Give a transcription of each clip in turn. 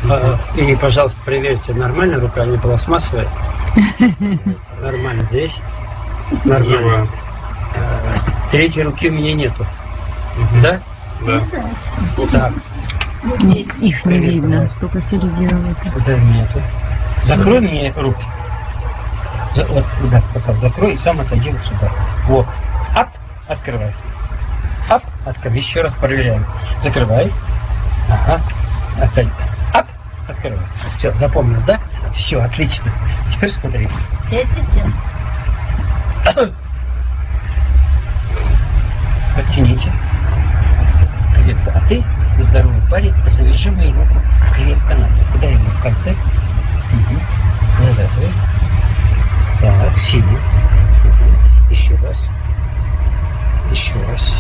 И, пожалуйста, проверьте, нормально рука, не пластмассовая? Нормально здесь? Нормально. Третьей руки у меня нету. Да? Да. Так. Нет, их не видно, только середина. Да, нету. Закрой мне руки. Вот, да, потом закрой и сам отойди вот сюда. Вот. Ап, открывай. Ап, открывай. Еще раз проверяем. Закрывай. Ага. Отойди. Ап, открывай. Все, запомнил, да? Все, отлично. Теперь смотри. Подтяните. Крепко. А ты, здоровый парень, завяжи мою руку крепко надо. Куда ему в конце? Угу. Завязывай. Так, сильно. Угу. Еще раз. Еще раз.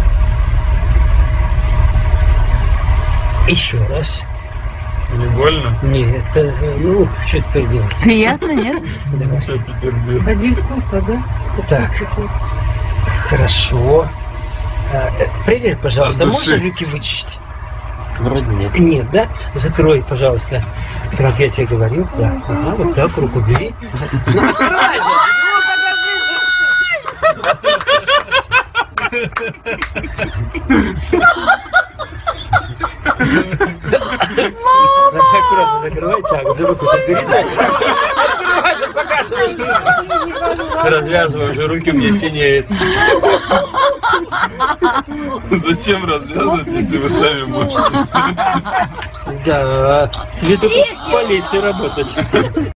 Еще раз. Не больно? Нет, ну, что теперь делать? Приятно, нет? Что теперь делать? Один искусство, да? Так, хорошо. Проверь, пожалуйста, можно руки вычистить? Вроде нет. Нет, да? Закрой, пожалуйста. Как я тебе говорил, да. Ага, вот так, руку бери. Ну, открывай же! Мама! Аккуратно закрывай, так, за руку бери. Открывай же, показывай. Развязывай, уже руки мне синеют. Зачем развязывать, если вы сами можете? Да, тебе только в полиции работать.